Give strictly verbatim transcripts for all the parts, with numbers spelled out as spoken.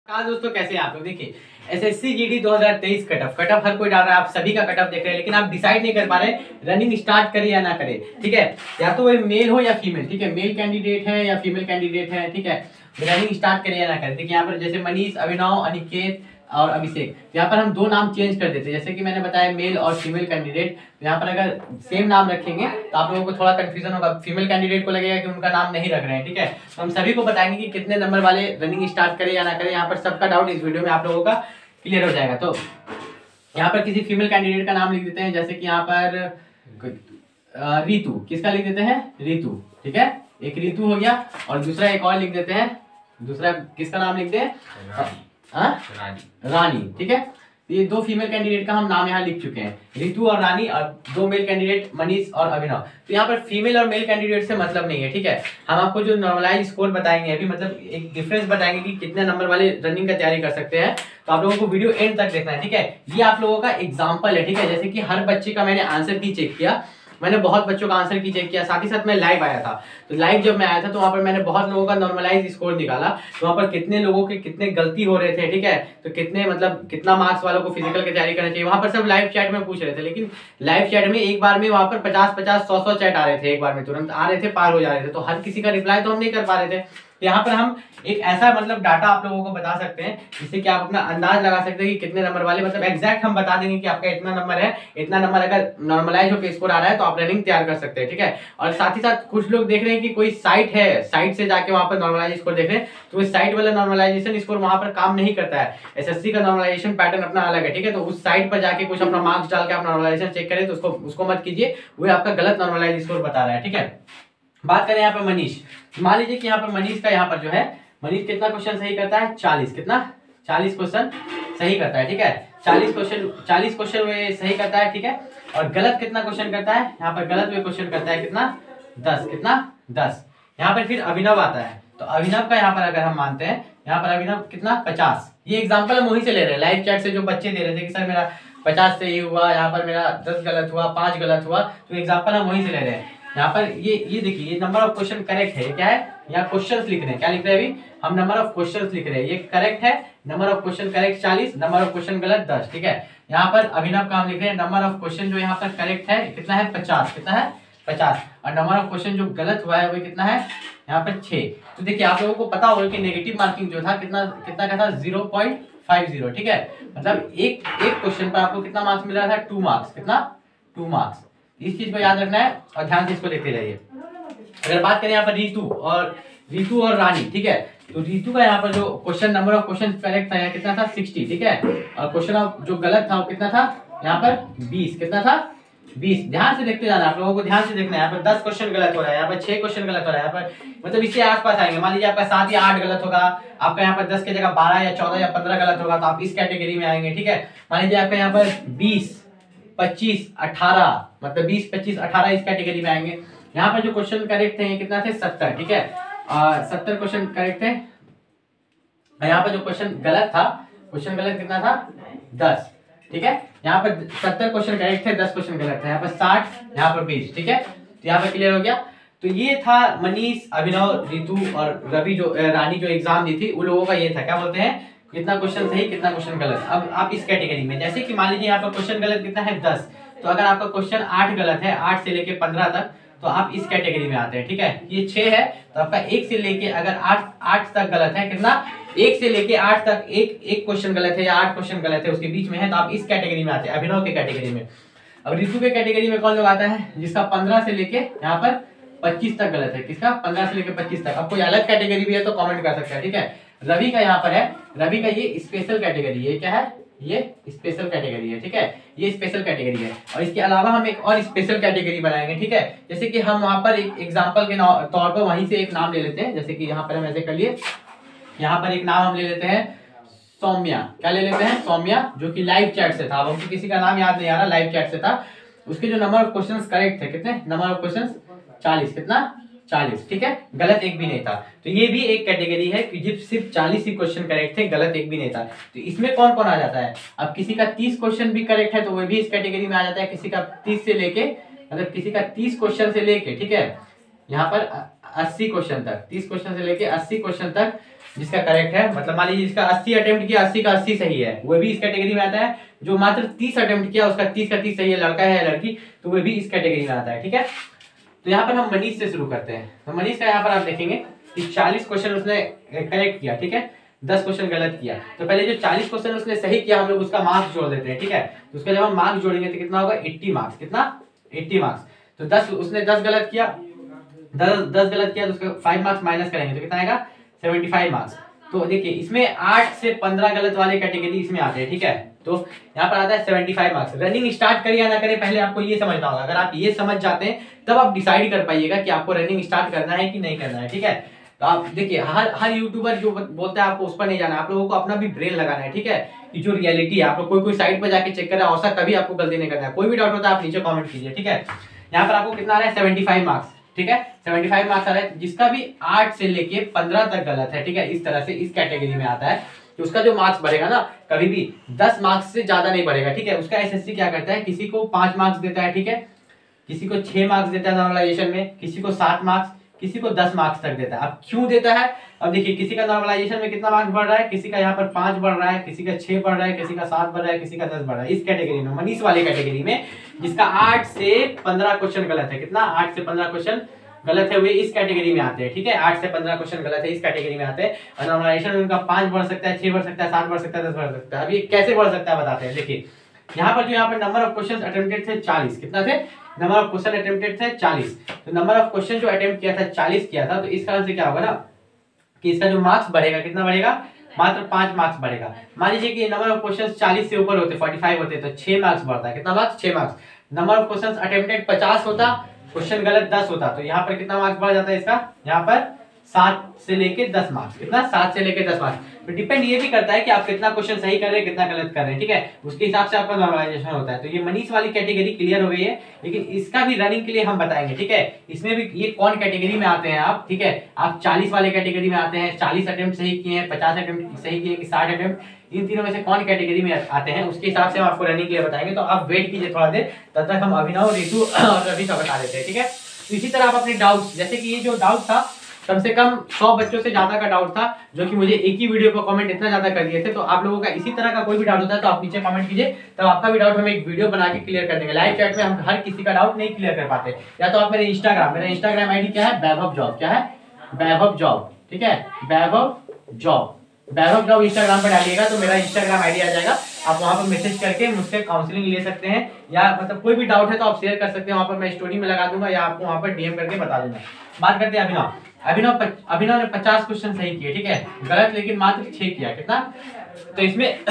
हाँ दोस्तों, कैसे हैं आप लोग। देखिए एसएससी जीडी दो हज़ार तेईस कटअप कटअप हर कोई डाल रहा है, आप सभी का कटअप देख रहे हैं, लेकिन आप डिसाइड नहीं कर पा रहे रनिंग स्टार्ट करें या ना करें। ठीक है, या तो वो मेल हो या फीमेल। ठीक है, मेल कैंडिडेट है या फीमेल कैंडिडेट है। ठीक है, रनिंग स्टार्ट करें या ना करें। देखिए यहाँ पर जैसे मनीष, अभिनव, अनिकेत और अभिषेक, यहाँ पर हम दो नाम चेंज कर देते हैं। जैसे कि मैंने बताया मेल और फीमेल कैंडिडेट, यहाँ पर अगर सेम नाम रखेंगे तो आप लोगों को थोड़ा कंफ्यूजन होगा। फीमेल कैंडिडेट को लगेगा कि उनका नाम नहीं रख रहे हैं। ठीक है, तो हम सभी को बताएंगे कि कितने नंबर वाले रनिंग स्टार्ट करें या ना करें। यहाँ पर सबका डाउट इस वीडियो में आप लोगों का क्लियर हो जाएगा। तो यहाँ पर किसी फीमेल कैंडिडेट का नाम लिख देते हैं, जैसे कि यहाँ पर रितु, किसका लिख देते हैं, रितु। ठीक है, एक रितु हो गया, और दूसरा एक और लिख देते हैं, दूसरा किसका नाम लिखते हैं, रानी। रानी। ठीक है, ये दो फीमेल कैंडिडेट का हम नाम यहाँ लिख चुके हैं, रितु और रानी, और दो मेल कैंडिडेट मनीष और अभिनव। तो यहाँ पर फीमेल और मेल कैंडिडेट से मतलब नहीं है। ठीक है, हम आपको जो नॉर्मलाइज स्कोर बताएंगे अभी, मतलब एक डिफरेंस बताएंगे कि कितने नंबर वाले रनिंग का तैयारी कर सकते हैं। तो आप लोगों को वीडियो एंड तक देखना है। ठीक है, ये आप लोगों का एग्जाम्पल है। ठीक है, जैसे कि हर बच्चे का मैंने आंसर की चेक किया, मैंने बहुत बच्चों का आंसर की चेक किया, साथ ही साथ मैं लाइव आया था। तो लाइव जब मैं आया था तो वहां पर मैंने बहुत लोगों का नॉर्मलाइज स्कोर निकाला, तो वहां पर कितने लोगों के कितने गलती हो रहे थे। ठीक है, तो कितने मतलब कितना मार्क्स वालों को फिजिकल की तैयारी करना चाहिए, वहां पर सब लाइव चैट में पूछ रहे थे। लेकिन लाइव चैट में एक बार में वहां पर पचास पचास सौ सौ चैट आ रहे थे, एक बार में तुरंत आ रहे थे, पार हो जा रहे थे। तो हर किसी का रिप्लाई तो हम नहीं कर पा रहे थे। यहाँ पर हम एक ऐसा मतलब डाटा आप लोगों को बता सकते हैं जिससे कि आप अपना अंदाज लगा सकते हैं कि कितने नंबर वाले, मतलब एग्जैक्ट हम बता देंगे कि आपका इतना नंबर है, इतना नंबर अगर नॉर्मलाइज होकर स्कोर आ रहा है तो आप रनिंग तैयार कर सकते हैं। ठीक है, और साथ ही साथ कुछ लोग देख रहे हैं कि कोई साइट है, साइट से जाके वहां पर नॉर्मलाइज स्कोर देख रहे हैं, तो उस साइट वाला नॉर्मलाइजेशन स्कोर वहां पर काम नहीं करता है। एसएससी का नॉर्मलाइजेशन पैटर्न अपना अलग है। ठीक है, तो उस साइट पर जाके कुछ अपना मार्क्स डाल के आप नॉर्मलाइजेशन चेक करें तो उसको उसको मत कीजिए, वो आपका गलत नॉर्मलाइज स्कोर बता रहा है। ठीक है, बात करें यहाँ पर मनीष, मान लीजिए कि यहाँ पर मनीष का यहाँ पर जो है, मनीष कितना क्वेश्चन सही करता है, चालीस, कितना चालीस क्वेश्चन सही करता है। ठीक है, चालीस क्वेश्चन चालीस क्वेश्चन वे सही करता है। ठीक है, और गलत कितना क्वेश्चन करता है, यहाँ पर गलत वे क्वेश्चन करता है कितना, दस, कितना दस। यहाँ पर फिर अभिनव आता है, तो अभिनव का यहाँ पर अगर हम मानते हैं, यहाँ पर अभिनव कितना, पचास। ये एग्जाम्पल हम वहीं से ले रहे हैं, लाइव चैट से जो बच्चे दे रहे थे कि सर मेरा पचास सही हुआ, यहाँ पर मेरा दस गलत हुआ, पांच गलत हुआ, तो एग्जाम्पल हम वहीं से ले रहे हैं। यहाँ पर ये ये देखिए, ये नंबर ऑफ क्वेश्चन करेक्ट है, ये क्या है, यहाँ क्वेश्चंस लिख रहे हैं, क्या लिख रहे हैं अभी हम, नंबर ऑफ क्वेश्चंस लिख रहे हैं, ये करेक्ट है, नंबर ऑफ क्वेश्चन करेक्ट चालीस, नंबर ऑफ क्वेश्चन गलत दस। ठीक है, यहाँ पर अभिनव का हम लिख रहे हैं नंबर ऑफ क्वेश्चन जो यहाँ पर करेक्ट है कितना है, पचास, कितना है, पचास, और नंबर ऑफ क्वेश्चन जो गलत हुआ है वो कितना है, यहाँ पर छह। तो देखिए आप लोगों को पता होगा कि नेगेटिव मार्किंग जो था कितना कितना का था, जीरो पॉइंट फाइव जीरो। ठीक है, मतलब एक एक क्वेश्चन पर आपको कितना मार्क्स मिल रहा था, टू मार्क्स, कितना, टू मार्क्स। इस चीज को याद रखना है और ध्यान से इसको देखते रहिए। अगर बात करें यहाँ पर रितु और रितु और रानी, ठीक है, तो रितु का यहाँ पर जो question number of question correct था यहाँ कितना था, साठ। ठीक है, और क्वेश्चन ऑफ जो गलत था वो कितना था, यहाँ पर बीस, कितना था, बीस। ध्यान से देखते जाना, आप लोगों को ध्यान से देखना है। यहाँ पर दस क्वेश्चन गलत हो रहा है, यहाँ पर छह क्वेश्चन गलत हो रहा है, यहाँ पर मतलब इससे आसपास आएंगे। मान लीजिए आपका सात या आठ गलत होगा, आपका यहाँ पर दस की जगह बारह या चौदह या पंद्रह गलत होगा, तो आप इस कैटेगरी में आएंगे। ठीक है, मान लीजिए आपका यहाँ पर बीस, पच्चीस, अठारह, मतलब बीस, पच्चीस, अठारह इस कैटेगरी में आएंगे। यहाँ पर जो क्वेश्चन करेक्ट थे ये कितना थे, सत्तर। ठीक है, सत्तर क्वेश्चन करेक्ट थे। यहाँ पर जो क्वेश्चन गलत था, क्वेश्चन गलत कितना था, दस। ठीक है, यहाँ पर सत्तर क्वेश्चन करेक्ट थे, दस क्वेश्चन गलत था, यहाँ पर साठ, यहाँ पर बीस। ठीक है, तो यहाँ पर क्लियर हो गया। तो ये था मनीष, अभिनव, रितु और रवि जो रानी जो एग्जाम दी थी उन लोगों का, ये था क्या बोलते हैं, कितना क्वेश्चन सही कितना क्वेश्चन गलत। अब आप इस कैटेगरी में, जैसे कि मान लीजिए यहाँ पर क्वेश्चन गलत कितना है, दस, तो अगर आपका क्वेश्चन आठ गलत है, आठ से लेके पंद्रह तक, तो आप इस कैटेगरी में आते हैं। ठीक है, ये छह है, तो आपका एक से लेके अगर आठ आठ तक गलत है, कितना, एक से लेके आठ तक एक एक क्वेश्चन गलत है या आठ क्वेश्चन गलत है उसके बीच में है, तो आप इस कैटेगरी में आते हैं, अभिनव के कैटेगरी में। अब रितु के कैटेगरी में कौन लोग आता है, जिसका पंद्रह से लेके यहाँ पर पच्चीस तक गलत है, किसका, पंद्रह से लेके पच्चीस तक। अब कोई अलग कैटेगरी भी है तो कॉमेंट कर सकते हैं। ठीक है, रवि का यहाँ पर है, रवि का ये स्पेशल कैटेगरी है, क्या है, ये स्पेशल कैटेगरी है। ठीक है, ये स्पेशल कैटेगरी है, और इसके अलावा हम एक और स्पेशल कैटेगरी बनाएंगे। ठीक है, जैसे कि हम वहां पर एक एग्जांपल के तौर पर वहीं से एक नाम ले लेते हैं, जैसे कि यहाँ पर हम ऐसे कर लिए, यहाँ पर एक नाम हम ले लेते हैं सौम्या, क्या ले लेते हैं, सौम्या, जो कि लाइव चैट से था, हमको किसी का नाम याद नहीं आ रहा, लाइव चैट से था। उसके जो नंबर ऑफ क्वेश्चंस करेक्ट थे, कितने, नंबर ऑफ क्वेश्चंस चालीस, कितना, चालीस। ठीक है, गलत एक भी नहीं था। तो ये भी एक कैटेगरी है कि जब सिर्फ चालीस ही क्वेश्चन करेक्ट थे, गलत एक भी नहीं था। तो इसमें कौन कौन आ जाता है, अब किसी का तीस क्वेश्चन भी करेक्ट है तो वो भी इस कैटेगरी में आ जाता है, किसी का तीस से लेके, मतलब किसी का तीस क्वेश्चन से लेके, ठीक है, यहाँ पर अस्सी क्वेश्चन तक, तीस क्वेश्चन से लेके अस्सी क्वेश्चन तक जिसका करेक्ट है, मतलब मान लीजिए जिसका अस्सी अटेम्प्ट किया, अस्सी का अस्सी सही है, वो भी इस कैटेगरी में आता है। जो मात्र तीस अटेम्प्ट किया, उसका तीस का तीस सही है, लड़का है या लड़की, तो वो भी इस कैटेगरी में आता है। ठीक है, तो यहाँ पर हम मनीष से शुरू करते हैं। तो मनीष का यहाँ पर आप देखेंगे कि चालीस क्वेश्चन उसने करेक्ट किया, ठीक है, दस क्वेश्चन गलत किया। तो पहले जो चालीस क्वेश्चन उसने सही किया, हम लोग उसका मार्क्स जोड़ देते हैं। ठीक है, तो उसका जब हम मार्क्स जोड़ेंगे तो कितना होगा, अस्सी मार्क्स। कितना, अस्सी मार्क्स। तो दस उसने दस गलत किया, दस दस गलत किया तो उसका फाइव मार्क्स माइनस करेंगे तो कितना आएगा, पचहत्तर मार्क्स। तो देखिए इसमें आठ से पंद्रह गलत वाले कैटेगरी इसमें आते हैं। ठीक है, तो यहाँ पर आता है पचहत्तर मार्क्स। रनिंग स्टार्ट करिए या ना करें, पहले आपको ये समझना होगा। अगर आप ये समझ जाते हैं तब आप डिसाइड कर पाइएगा कि आपको रनिंग स्टार्ट करना है कि नहीं करना है। ठीक है, तो आप देखिए हर हर यूट्यूबर जो बोलता है आपको उस पर नहीं जाना है, आप लोगों को अपना भी ब्रेन लगाना है। ठीक है, कि जो रियलिटी है, आप लोग कोई कोई साइट पर जाके चेक कर रहा है, ऐसा कभी आपको गलती नहीं करना है। कोई भी डाउट होता है आप नीचे कमेंट कीजिए। ठीक है, यहाँ पर आपको कितना आ रहा है, पचहत्तर मार्क्स। ठीक है, पचहत्तर मार्क्स आ रहा है, जिसका भी आठ से लेके पंद्रह तक गलत है। ठीक है, इस तरह से इस कैटेगरी में आता है, तो उसका जो मार्क्स बढ़ेगा ना, कभी भी दस मार्क्स से ज्यादा नहीं बढ़ेगा। ठीक है, उसका एसएससी क्या करता है, किसी को पांच मार्क्स देता है, ठीक है, किसी को छह मार्क्स देता है नॉर्मलाइजेशन में, किसी को सात मार्क्स, किसी को दस मार्क्स तक देता है। अब क्यों देता है, अब देखिए किसी का नॉर्मलाइजेशन में कितना मार्क्स बढ़ रहा है, किसी का यहाँ पर पांच बढ़ रहा है, किसी का छह बढ़ रहा है, किसी का सात बढ़ रहा है, किसी का दस बढ़ रहा है। इस कैटेगरी में, मनीष वाली कैटेगरी में, जिसका आठ से पंद्रह क्वेश्चन गलत है, कितना, आठ से पंद्रह क्वेश्चन गलत है, वे इस कैटेगरी में आते हैं। ठीक है, आठ से पंद्रह क्वेश्चन गलत है, इस कैटेगरी में आते हैं। और नॉर्मलाइजेशन में उनका पांच बढ़ सकता है, छह बढ़ सकता है, सात बढ़ सकता है, दस बढ़ सकता है। अभी कैसे बढ़ सकता है बताते हैं। देखिए यहाँ पर जो यहाँ पर नंबर ऑफ क्वेश्चन अटेम्प्टेड थे चालीस, कितना थे, नंबर ऑफ क्वेश्चन अटेम्प्टेड थे चालीस। तो नंबर ऑफ क्वेश्चन जो अटेम्प्ट किया था चालीस किया था, तो इस कारण से क्या होगा ना कि इसका जो मार्क्स बढ़ेगा, कितना बढ़ेगा, मात्र पांच मार्क्स बढ़ेगा। मान लीजिए कि नंबर ऑफ क्वेश्चन चालीस से ऊपर होते, पैंतालीस होते, तो छह मार्क्स बढ़ता है। कितना मार्क्स, छह marks. Number of question attempted पचास होता, क्वेश्चन गलत दस होता, तो यहाँ पर कितना मार्क्स बढ़ जाता है इसका, यहाँ पर सात से लेके दस मार्क्स। कितना, सात से लेके दस मार्क्स। तो डिपेंड ये भी करता है कि आप कितना क्वेश्चन सही कर रहे हैं, कितना गलत कर रहे हैं। ठीक है, उसके हिसाब से आपका नॉर्मलाइजेशन होता है। तो ये मनीष वाली कैटेगरी क्लियर हो गई है, लेकिन इसका भी रनिंग के लिए हम बताएंगे। ठीक है, इसमें भी ये कौन कैटेगरी में आते हैं आप। ठीक है, आप चालीस वाले कैटेगरी में आते हैं, चालीस अटेम्प्ट सही किए हैं, पचास अटेम्प्ट सही किए, साठ अटेम्प्ट, इन तीनों में से कौन कैटेगरी में आते हैं, उसके हिसाब से हम आपको रनिंग के लिए बताएंगे। तो आप वेट कीजिए थोड़ा देर, तब तक हम अभिनव, रितु और रवि का बता देते हैं। ठीक है, तो इसी तरह आप अपने डाउट्स, जैसे कि ये जो डाउट था कम से कम सौ बच्चों से ज्यादा का डाउट था, जो कि मुझे एक ही वीडियो पर कमेंट इतना ज्यादा कर दिए थे। तो आप लोगों का इसी तरह का कोई भी डाउट होता है तो आप नीचे कमेंट कीजिए, तब आपका भी डाउट हम एक वीडियो बना के क्लियर कर देंगे। लाइव चैट में हम हर किसी का डाउट नहीं क्लियर कर पाते। या तो आप मेरे इंस्टाग्राम, मेरा इंस्टाग्राम आईडी क्या है, वैभव जॉब। क्या है, वैभव जॉब। ठीक है, Vaibhav job, Vaibhav job Instagram पर डालिएगा तो मेरा इंस्टाग्राम आईडी आ जाएगा। आप वहां पर मैसेज करके मुझसे काउंसलिंग ले सकते हैं, या मतलब कोई भी डाउट है तो आप शेयर कर सकते हैं। वहां पर मैं स्टोरी में लगा दूंगा या आपको वहां पर डीएम करके बता दूंगा। बात करते हैं अभिनव। अभिनव अभिनव ने पचास क्वेश्चन सही किए, ठीक है, गलत लेकिन मात्र छह किया। कितना, तो इसमें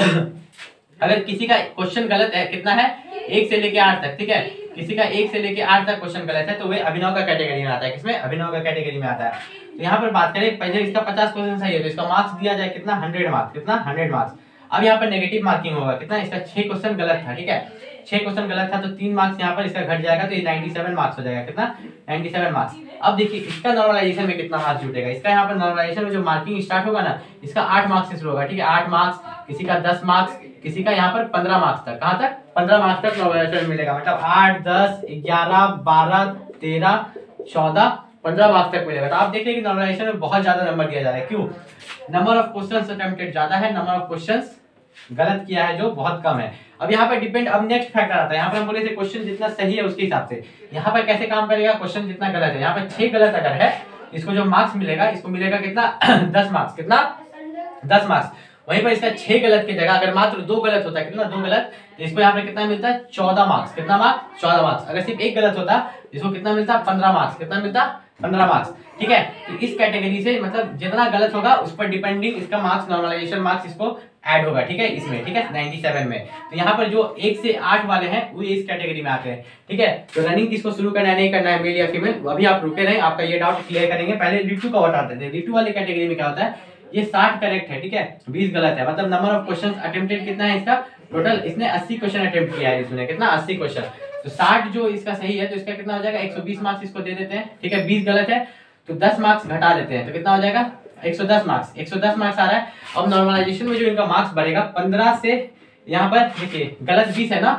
अगर किसी का क्वेश्चन गलत है, कितना है, एक से लेके आठ तक, ठीक है, किसी का एक से लेके आठ तक क्वेश्चन गलत है, तो वह अभिनव का कैटेगरी में आता है। किसमें, अभिनव का कैटेगरी में आता है। तो यहाँ पर बात करें, पहले इसका पचास क्वेश्चन सही है तो इसका मार्क्स दिया जाए कितना, हंड्रेड मार्क्स। कितना, हंड्रेड मार्क्स। अब यहाँ पर नेगेटिव मार्किंग होगा, कितना, इसका छह क्वेश्चन गलत था, ठीक है, छह क्वेश्चन गलत था तो तीन मार्क्स यहाँ पर इसका घट जाएगा, तो ये सत्तानवे मार्क्स हो जाएगा। कितना, सत्तानवे मार्क्स। अब देखिए इसका नॉर्मलाइजेशन में कितना मार्क्स जुटेगा। इसका यहाँ पर नॉर्मलाइजेशन में जो मार्किंग स्टार्ट होगा ना, इसका आठ मार्क्स से शुरू होगा, ठीक है, आठ मार्क्स, किसी का दस मार्क्स, किसी का यहाँ पर पंद्रह मार्क्स तक। कहाँ तक, पंद्रह मार्क्स तक नॉर्मलाइजेशन मिलेगा। मतलब आठ, दस, ग्यारह, बारह, तेरह, चौदह, पंद्रह मार्क्स तक मिलेगा। तो आप देख रहे हैं कि नॉर्मलाइजेशन में बहुत ज्यादा नंबर दिया जा रहा है। क्यों, नंबर ऑफ क्वेश्चंस अटेम्प्टेड ज्यादा है, नंबर ऑफ क्वेश्चंस गलत किया है जो बहुत कम है। अब यहाँ पर डिपेंड, अब नेक्स्ट फैक्टर आता है। यहाँ पर हम बोले थे क्वेश्चन जितना सही है उसके हिसाब से, यहाँ पर कैसे काम करेगा, क्वेश्चन जितना गलत है। यहाँ पर छह गलत अगर है, इसको जो मार्क्स मिलेगा, इसको मिलेगा कितना, दस मार्क्स। कितना, दस मार्क्स। वहीं पर इसका छह गलत की जगह अगर मात्र दो गलत होता है, कितना, दो गलत, तो इसको यहाँ पर कितना मिलता है, चौदह मार्क्स। कितना मार्क्स, चौदह मार्क्स। अगर सिर्फ एक गलत होता इसको कितना मिलता, पंद्रह मार्क्स। कितना मिलता, पंद्रह मार्क्स। ठीक है, तो इस कैटेगरी से मतलब जितना गलत होगा उस पर डिपेंडिंग इसका मार्क्स, नॉर्मलाइजेशन मार्क्स इसको ऐड होगा। ठीक है, इसमें, ठीक है, सत्तानवे में। तो यहाँ पर जो एक से आठ वाले हैं वो इस कैटेगरी में आते हैं। ठीक है, तो रनिंग किसको शुरू करना है, नहीं करना है, मेल या फीमेल, अभी आप रुके रहे, आपका ये डाउट क्लियर करेंगे। पहले रितु का बताते थे। रितु वाली कैटेगरी में क्या होता है, ये साठ करेक्ट है, ठीक है, बीस गलत है। मतलब नंबर ऑफ क्वेश्चन अटेम्प्टेड कितना है इसका, टोटल इसने अस्सी क्वेश्चन अटेम्प्ट किया है इसने। कितना, अस्सी क्वेश्चन। तो साठ जो इसका सही है तो इसका कितना हो जाएगा, एक सौ बीस मार्क्स इसको दे देते हैं। ठीक है, बीस गलत है तो दस मार्क्स घटा देते हैं, तो कितना हो जाएगा, एक सौ दस मार्क्स। एक सौ दस मार्क्स आ रहा है। अब नॉर्मलाइजेशन में जो इनका मार्क्स बढ़ेगा पंद्रह से, यहाँ पर देखिए गलत बीस है ना,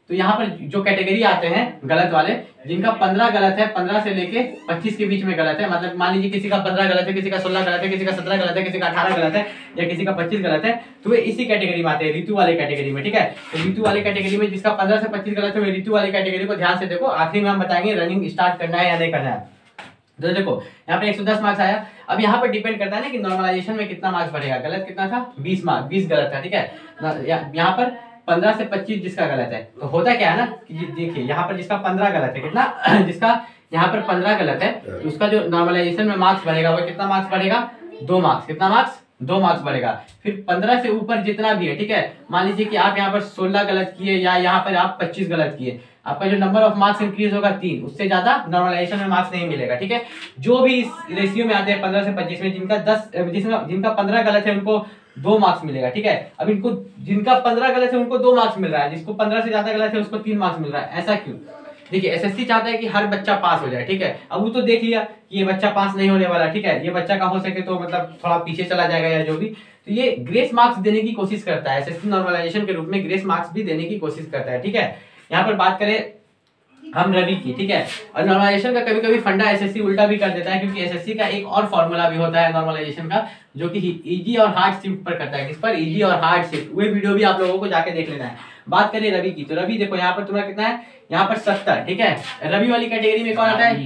तो यहाँ पर जो कैटेगरी आते हैं गलत वाले, जिनका पंद्रह गलत है, पंद्रह से लेके पच्चीस के बीच में गलत है, मतलब मान लीजिए किसी का पंद्रह गलत है, किसी का सोलह गलत है, किसी का सत्रह गलत है, किसी का अठारह गलत है या किसी का पच्चीस गलत है, तो वे इसी कैटेगरी में आते हैं, ऋतु वाले कैटेगरी में। ठीक है, तो ऋतु वाले कैटेगरी में जिसका पंद्रह से पच्चीस गलत है, वे ऋतु वाली कैटेगरी को ध्यान से देखो। आखिर में हम बताएंगे रनिंग स्टार्ट करना है या नहीं करना है। तो देखो यहाँ पे एक सौ दस मार्क्स आया। अब यहाँ पर डिपेंड करता है ना कि नॉर्मलाइजेशन में कितना मार्क्स बढ़ेगा। गलत कितना था? बीस मार्क्स, बीस गलत था। ठीक है, यहाँ पर पंद्रह से पच्चीस जिसका गलत है, तो होता क्या है ना कि देखिए यहाँ पर जिसका पंद्रह गलत है, कितना जिसका यहाँ पर पंद्रह गलत है, तो उसका जो नॉर्मलाइजेशन में मार्क्स बढ़ेगा वो कितना मार्क्स बढ़ेगा? दो मार्क्स। कितना मार्क्स? दो मार्क्स बढ़ेगा। फिर पंद्रह से ऊपर जितना भी है, ठीक है, मान लीजिए कि आप यहाँ पर सोलह गलत किए या यहाँ पर आप पच्चीस गलत किए, आपका जो नंबर ऑफ मार्क्स इंक्रीज होगा तीन, उससे ज्यादा नॉर्मलाइजेशन में मार्क्स नहीं मिलेगा। ठीक है, जो भी इस रेशियो में आते हैं पंद्रह से पच्चीस में, जिनका दस जिसमें जिनका पंद्रह गलत है उनको दो मार्क्स मिलेगा। ठीक है, अब इनको जिनका पंद्रह गलत है उनको दो मार्क्स मिल रहा है, जिसको पंद्रह से ज्यादा गलत है उसको तीन मार्क्स मिल रहा है। ऐसा क्यों? देखिए एसएससी चाहता है कि हर बच्चा पास हो जाए। ठीक है, अब वो तो देख लिया कि ये बच्चा पास नहीं होने वाला, ठीक है, ये बच्चा का हो सके तो मतलब थोड़ा पीछे चला जाएगा या जो भी, तो ये ग्रेस मार्क्स देने की कोशिश करता है। एसएससी नॉर्मलाइजेशन के रूप में ग्रेस मार्क्स भी देने की कोशिश करता है। ठीक है, यहाँ पर बात करें हम रवि की, ठीक है, और नॉर्मलाइजेशन का कभी कभी फंडा एसएससी उल्टा भी कर देता है, क्योंकि एसएससी का एक और फॉर्मूला भी होता है नॉर्मलाइजेशन का, जो कि इजी और हार्ड शिफ्ट पर करता है। किस पर? इजी और हार्ड शिफ्ट। वो वीडियो भी आप लोगों को जाके देख लेना है। बात करें रवि की, तो रवि देखो यहाँ पर तुम्हारा कितना है? यहाँ पर सत्तर। ठीक है, रवि वाली कैटेगरी में कौन आता है?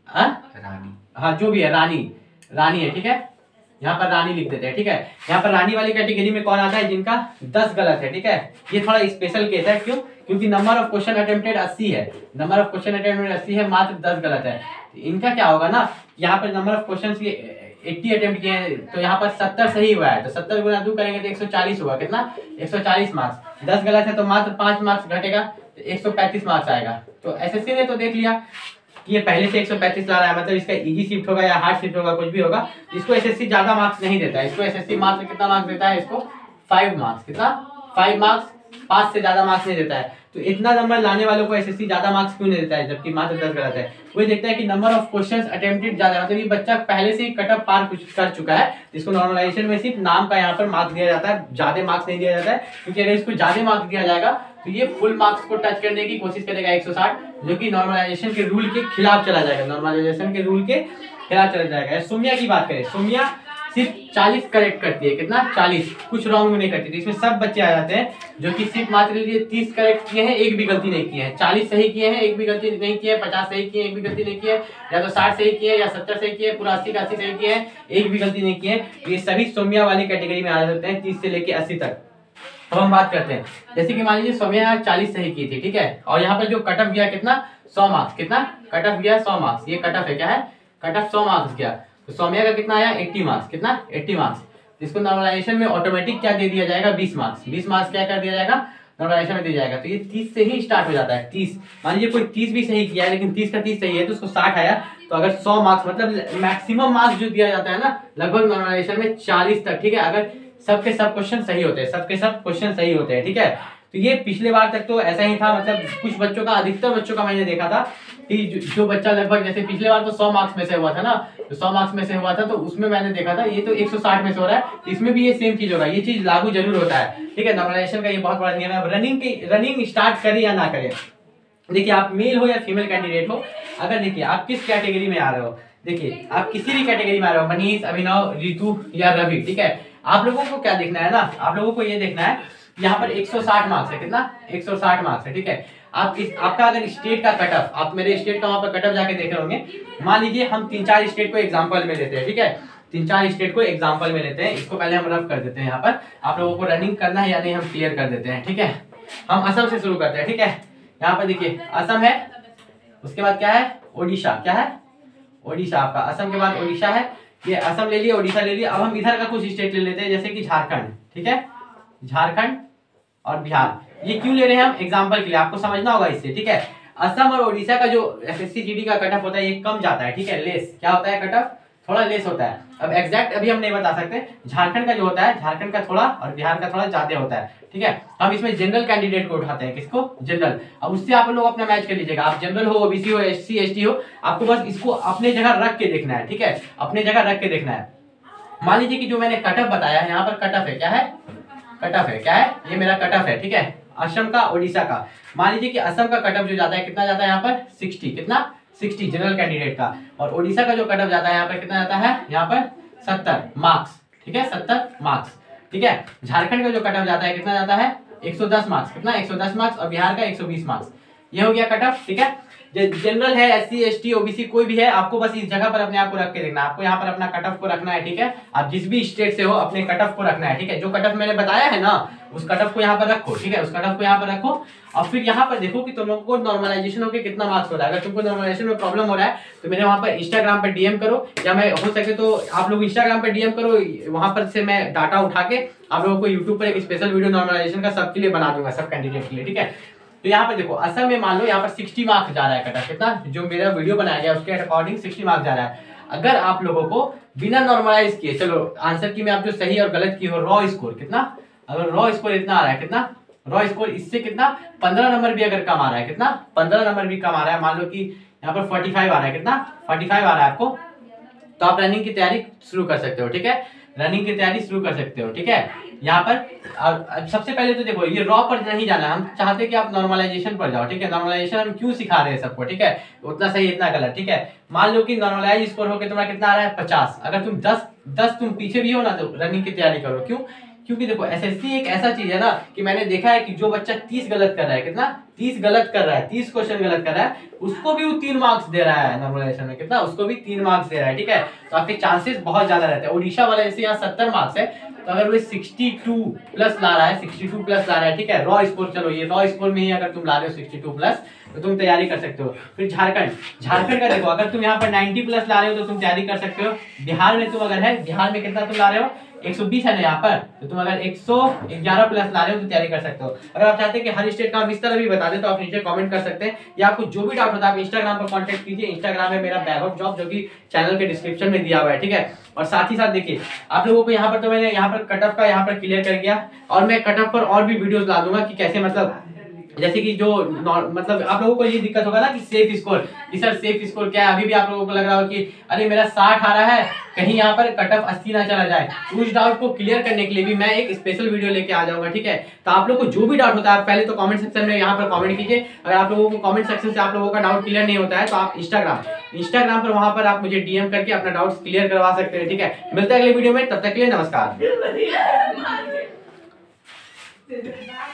रानी। हाँ, जो भी है, रानी रानी है। ठीक है, यहाँ पर रानी लिख देते हैं। ठीक है, यहाँ पर रानी वाली कैटेगरी में कौन आता है? जिनका दस गलत है। ठीक है, ये थोड़ा स्पेशल केस है। क्यों? क्योंकि नंबर ऑफ क्वेश्चन अटेम्प्टेड अस्सी है, नंबर ऑफ क्वेश्चन अटेम्प्टेड अस्सी है, मात्र दस गलत है। इनका क्या होगा ना, यहाँ पर नंबर ऑफ क्वेश्चन अस्सी अटेम्प्ट किए हैं, तो यहाँ पर सत्तर सही हुआ है, तो सत्तर गुना दो करेंगे तो एक सौ चालीस हुआ। कितना? एक सौ चालीस मार्क्स। दस गलत है तो मात्र पांच मार्क्स घटेगा, तो एक सौ पैंतीस मार्क्स आएगा। तो एसएससी ने तो देख लिया कि ये पहले से एक सौ पैंतीस ला रहा है, मतलब इसका इजी शिफ्ट होगा या हार्ड शिफ्ट होगा, कुछ भी होगा। इसको एसएससी ज्यादा मार्क्स नहीं देता है, इसको एसएससी मात्र कितना मार्क्स देता है? इसको फाइव मार्क्स। कितना? फाइव मार्क्स, पांच से ज्यादा मार्क्स नहीं देता है। तो इतना नंबर लाने वालों को एसएससी ज्यादा मार्क्स क्यों नहीं देता है, जबकि मात्र दस गलत है? वो देखता है कि नंबर ऑफ क्वेश्चंस अटेम्प्टेड ज्यादा, मतलब ये बच्चा पहले से ही कट ऑफ पार कर चुका है। इसको नॉर्मलाइजेशन में सिर्फ नाम का यहाँ पर मार्क्स दिया जाता है, ज्यादा मार्क्स नहीं दिया जाता है, क्योंकि अगर इसको ज्यादा मार्क्स दिया जाएगा तो ये फुल मार्क्स को टच करने की कोशिश करेगा एक सौ साठ, जो कि नॉर्मलाइजेशन के रूल के खिलाफ चला जाएगा, नॉर्मलाइजेशन के रूल के खिलाफ चला जाएगा। सोम्या की बात करें, सोम्या सिर्फ चालीस करेक्ट करती है। कितना? चालीस, कुछ रॉन्ग नहीं करती। तो इसमें सब बच्चे आ जाते हैं जो कि सिर्फ मात्र लिए तीस करेक्ट किए हैं, एक भी गलती नहीं किए हैं। चालीस सही किए हैं, एक भी गलती नहीं किए, पचास सही किए, एक भी गलती नहीं किए, या तो साठ सही किए या सत्तर सही किए, पूरा अस्सी का अस्सी सही किए, एक भी गलती नहीं किए। ये सभी सोम्या वाली कैटेगरी में आ जाते हैं, तीस से लेके अस्सी तक। अब हम बात करते हैं, जैसे कि मान लीजिए सोम्या चालीस सही की थी, ठीक है, और यहाँ पर जो कट ऑफ गया कितना? सौ मार्क्स। कितना कट ऑफ गया? सौ मार्क्स। ये कट ऑफ है, क्या है? कट ऑफ सौ मार्क्स गया। तो सोम्या का कितना आया? अस्सी मार्क्स। कितना? अस्सी मार्क्स। तो इसको नॉर्मलाइजेशन में ऑटोमेटिक क्या दे दिया जाएगा? बीस मार्क्स। बीस मार्क्स क्या कर दिया जाएगा? नॉर्मलाइजेशन में दिया जाएगा। तो ये तीस से ही स्टार्ट हो जाता है। तीस, मान लीजिए कोई तीस भी सही किया है, लेकिन तीस का तीस सही है तो उसको साठ आया, तो अगर सौ मार्क्स, मतलब मैक्सिमम मार्क्स जो दिया जाता है ना, लगभग नॉर्मलाइजेशन में चालीस तक। ठीक है, अगर सबके सब क्वेश्चन सही होते हैं, सबके सब क्वेश्चन सही होते हैं। ठीक है, तो ये पिछले बार तक तो ऐसा ही था, मतलब कुछ बच्चों का, अधिकतर बच्चों का मैंने देखा था कि जो, जो बच्चा लगभग, जैसे पिछले बार तो सौ मार्क्स में से हुआ था ना, तो सौ मार्क्स में से हुआ था, तो उसमें मैंने देखा था ये तो एक सौ साठ में से हो रहा है, इसमें भी ये सेम चीज होगा। ये चीज लागू जरूर होता है। ठीक है, नॉर्मलाइजेशन का ये बहुत बड़ा नियम है। अब रनिंग की रनिंग स्टार्ट करें या ना करें, देखिए आप मेल हो या फीमेल कैंडिडेट हो, अगर देखिए आप किस कैटेगरी में आ रहे हो, देखिए आप किसी भी कैटेगरी में आ रहे हो, मनीष, अभिनव, रितु या रवि, ठीक है, आप लोगों को क्या देखना है ना, आप लोगों को ये देखना है, यहाँ पर एक सौ साठ मार्क्स है। कितना? एक सौ साठ मार्क्स है। ठीक है, आप इस आपका अगर स्टेट का कट ऑफ, आप मेरे स्टेट का वहां पर कट ऑफ जाके देख रहे होंगे, मान लीजिए हम तीन चार स्टेट को एग्जांपल में लेते हैं। ठीक है, तीन चार स्टेट को एग्जांपल में लेते हैं, इसको पहले हम रफ कर देते हैं। यहाँ पर आप लोगों को रनिंग करना है या नहीं हम क्लियर कर देते हैं। ठीक है, हम असम से शुरू करते हैं। ठीक है, यहाँ पर देखिए असम है, उसके बाद क्या है? ओडिशा। क्या है? ओडिशा। आपका असम के बाद ओडिशा है, ये असम ले लिया, ओडिशा ले लिया। अब हम इधर का कुछ स्टेट ले लेते हैं, जैसे कि झारखंड। ठीक है, झारखंड और बिहार। ये क्यों ले रहे हैं हम? एग्जांपल के लिए, आपको समझना होगा इससे। ठीक है, असम और ओडिशा का जो एसएससी जीडी का कट ऑफ होता है ये कम जाता है। ठीक है, लेस क्या होता है? कट ऑफ थोड़ा लेस होता है। अब एग्जैक्ट अभी हम नहीं बता सकते। झारखंड का जो होता है, झारखंड का थोड़ा और बिहार का थोड़ा ज्यादा होता है। ठीक है, हम इसमें जनरल कैंडिडेट को उठाते हैं। किसको? जनरल। अब उससे आप लोग अपना मैच कर लीजिएगा, आप जनरल हो, ओबीसी हो, एससी एसटी हो, आपको बस इसको अपने जगह रख के देखना है। ठीक है, अपने जगह रख के देखना है। मान लीजिए कि जो मैंने कट ऑफ बताया, यहाँ पर कट ऑफ है, क्या है? कट ऑफ है, क्या है? ये मेरा कट ऑफ है। ठीक है, असम का, ओडिशा का। मान लीजिए कि असम का कट ऑफ जो जाता है कितना जाता है यहाँ पर सिक्सटी, कितना सिक्सटी जनरल कैंडिडेट का, और ओडिशा का जो कट ऑफ जाता है यहाँ पर कितना जाता है यहाँ पर सत्तर मार्क्स, ठीक है सत्तर मार्क्स, ठीक है। झारखंड का जो कट ऑफ जाता है कितना जाता है एक सौ दस मार्क्स, कितना एक सौ दस मार्क्स, और बिहार का एक सौ बीस मार्क्स। ये हो गया कट ऑफ, ठीक है। जनरल है, एससी एसटी ओबीसी कोई भी है, आपको बस इस जगह पर अपने आप को रख के देखना है, आपको यहाँ पर अपना कट ऑफ को रखना है, ठीक है। आप जिस भी स्टेट से हो अपने कट ऑफ को रखना है, ठीक है। जो कट ऑफ मैंने बताया है ना उस कट ऑफ को यहाँ पर रखो, ठीक है, उस कट ऑफ को यहाँ पर रखो, और फिर यहाँ पर देखो कि तुम लोगों को नॉर्मलाइजेशन होकर कितना मार्क्स हो रहा है। अगर तुमको नॉर्मलाइजेशन में प्रॉब्लम हो रहा है तो मेरे वहाँ पर इंस्टाग्राम पर डीएम करो, या मैं हो सके तो आप लोग इंस्टाग्राम पर डीएम करो, वहाँ पर से मैं डाटा उठा के आप लोगों को यूट्यूब पर एक स्पेशल वीडियो नॉर्मलाइजेशन का सबके लिए बना दूंगा, सब कैंडिडेट के लिए, ठीक है। तो यहाँ पर देखो असम में मान लो यहाँ पर साठ मार्क्स जा रहा है कट ऑफ, कितना जो मेरा वीडियो बनाया गया उसके अकॉर्डिंग साठ मार्क्स जा रहा है। अगर आप लोगों को बिना नॉर्मलाइज किए, चलो आंसर की में आप जो सही और गलत की हो, रॉ स्कोर कितना, अगर रॉ स्कोर इतना आ रहा है, कितना रॉ स्कोर इससे कितना पंद्रह नंबर भी अगर कम आ रहा है, कितना पंद्रह नंबर भी कम आ रहा है, मान लो कि यहाँ पर पैंतालीस आ रहा है, कितना पैंतालीस आ रहा है आपको, तो आप रनिंग की तैयारी शुरू कर सकते हो, ठीक है। रनिंग की तैयारी शुरू कर सकते हो, ठीक है। यहाँ पर सबसे पहले तो देखो ये रॉ पर नहीं जाना, हम चाहते हैं कि आप नॉर्मलाइजेशन पर जाओ, ठीक है। नॉर्मलाइजेशन हम क्यों सिखा रहे हैं सबको, ठीक है, उतना सही इतना गलत, ठीक है। मान लो कि नॉर्मलाइज स्कोर हो के तुम्हारा कितना आ रहा है पचास, अगर तुम दस दस तुम पीछे भी हो ना तो रनिंग की तैयारी करो, क्यों, क्योंकि देखो एसएससी एक ऐसा चीज है ना कि मैंने देखा है कि जो बच्चा तीस गलत कर रहा है, कितना तीस गलत कर रहा है, तीस क्वेश्चन गलत कर रहा है, उसको भी वो तीन मार्क्स दे रहा है नॉर्मलाइजेशन में, कितना उसको भी तीन मार्क्स दे रहा है, ठीक है। तो आपके चांसेस बहुत ज्यादा रहते हैं। ओडिशा वाला जैसे यहाँ सत्तर मार्क्स है, तो अगर वो बासठ प्लस ला रहा है, बासठ प्लस ला रहा है, ठीक है, रॉ स्कोर, चलो ये रॉ स्कोर में ही अगर तुम ला रहे हो बासठ प्लस तो तुम तैयारी कर सकते हो। फिर झारखंड, झारखंड का देखो अगर तुम यहाँ पर नब्बे प्लस ला रहे हो तो तुम तैयारी कर सकते हो। बिहार में तुम अगर है, बिहार में कितना तुम ला रहे हो एक सौ बीस है ना यहाँ पर, तो तुम अगर एक सौ ग्यारह प्लस ला रहे हो तो तैयारी कर सकते हो। अगर आप चाहते हैं कि हर स्टेट का हम इस तरह भी बता दें तो आप नीचे कमेंट कर सकते हैं, या आपको जो भी डाउट होता है आप इंस्टाग्राम पर कांटेक्ट कीजिए। इंस्टाग्राम में मेरा बैग ऑफ जॉब जो कि चैनल के डिस्क्रिप्शन में दिया हुआ है, ठीक है। और साथ ही साथ देखिए आप लोगों को यहाँ पर तो मैंने यहाँ पर कट ऑफ का यहाँ पर क्लियर कर दिया, और मैं कट ऑफ पर और भी वीडियोस ला दूंगा कि कैसे, मतलब जैसे कि जो मतलब आप लोगों को ये दिक्कत होगा ना कि सेफ स्कोर, कि सर सेफ स्कोर क्या है, अभी भी आप लोगों को लग रहा हो कि अरे मेरा साठ आ रहा है, कहीं यहाँ पर कट ऑफ अस्सी ना चला जाए। उस डाउट को क्लियर करने के लिए भी मैं एक स्पेशल वीडियो लेके आ जाऊंगा, ठीक है। तो आप लोग को जो भी डाउट होता है आप पहले तो कमेंट सेक्शन में यहाँ पर कमेंट कीजिए। अगर आप लोगों को कमेंट सेक्शन से आप लोगों का डाउट क्लियर नहीं होता है तो आप इंस्टाग्राम इंस्टाग्राम पर वहां पर आप मुझे डीएम करके अपना डाउट्स क्लियर करवा सकते हैं, ठीक है। मिलते हैं अगले वीडियो में, तब तक के लिए नमस्कार।